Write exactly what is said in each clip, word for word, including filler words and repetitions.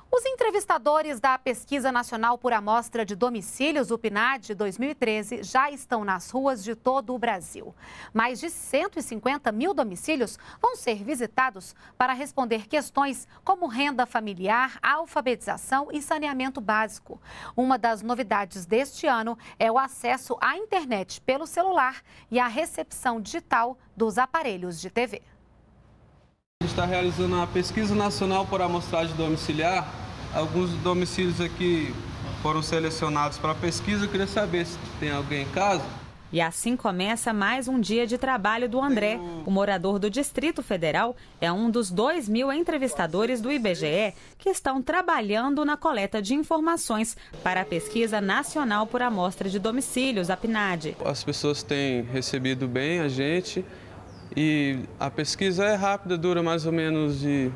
Os entrevistadores da Pesquisa Nacional por Amostra de Domicílios, o PNAD dois mil e treze, já estão nas ruas de todo o Brasil. Mais de cento e cinquenta mil domicílios vão ser visitados para responder questões como renda familiar, alfabetização e saneamento básico. Uma das novidades deste ano é o acesso à internet pelo celular e a recepção digital dos aparelhos de T V. A gente está realizando a Pesquisa Nacional por Amostragem Domiciliar. Alguns domicílios aqui foram selecionados para a pesquisa. Eu queria saber se tem alguém em casa. E assim começa mais um dia de trabalho do André. O morador do Distrito Federal é um dos dois mil entrevistadores do I B G E que estão trabalhando na coleta de informações para a Pesquisa Nacional por Amostra de Domicílios, a PNAD. As pessoas têm recebido bem a gente e a pesquisa é rápida, dura mais ou menos de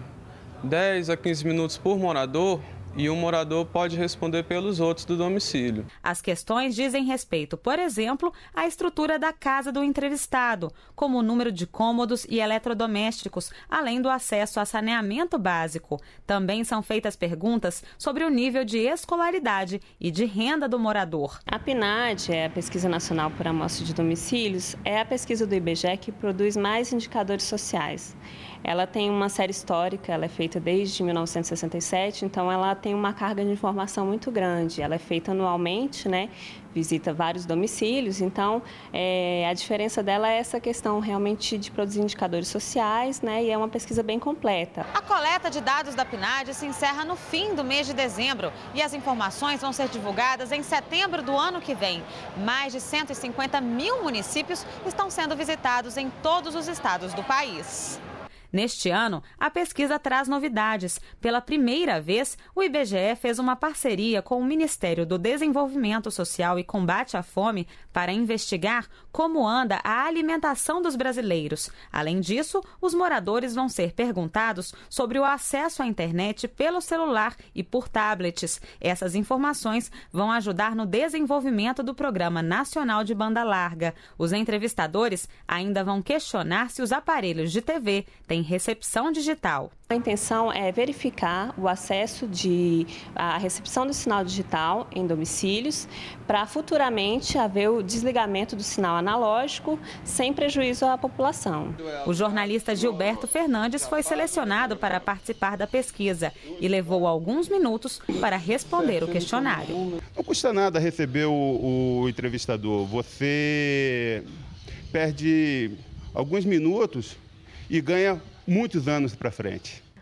dez a quinze minutos por morador. E um morador pode responder pelos outros do domicílio. As questões dizem respeito, por exemplo, à estrutura da casa do entrevistado, como o número de cômodos e eletrodomésticos, além do acesso a saneamento básico. Também são feitas perguntas sobre o nível de escolaridade e de renda do morador. A PNAD, é a Pesquisa Nacional por Amostra de Domicílios, é a pesquisa do I B G E que produz mais indicadores sociais. Ela tem uma série histórica, ela é feita desde mil novecentos e sessenta e sete, então ela tem uma carga de informação muito grande. Ela é feita anualmente, né? Visita vários domicílios, então é, a diferença dela é essa questão realmente de produzir indicadores sociais, né? E é uma pesquisa bem completa. A coleta de dados da PNAD se encerra no fim do mês de dezembro e as informações vão ser divulgadas em setembro do ano que vem. Mais de cento e cinquenta mil municípios estão sendo visitados em todos os estados do país. Neste ano, a pesquisa traz novidades. Pela primeira vez, o I B G E fez uma parceria com o Ministério do Desenvolvimento Social e Combate à Fome para investigar como anda a alimentação dos brasileiros. Além disso, os moradores vão ser perguntados sobre o acesso à internet pelo celular e por tablets. Essas informações vão ajudar no desenvolvimento do Programa Nacional de Banda Larga. Os entrevistadores ainda vão questionar se os aparelhos de T V têm recepção digital. A intenção é verificar o acesso de a recepção do sinal digital em domicílios para futuramente haver o desligamento do sinal analógico sem prejuízo à população. O jornalista Gilberto Fernandes foi selecionado para participar da pesquisa e levou alguns minutos para responder o questionário. Não custa nada receber o, o entrevistador. Você perde alguns minutos e ganha muitos anos para frente.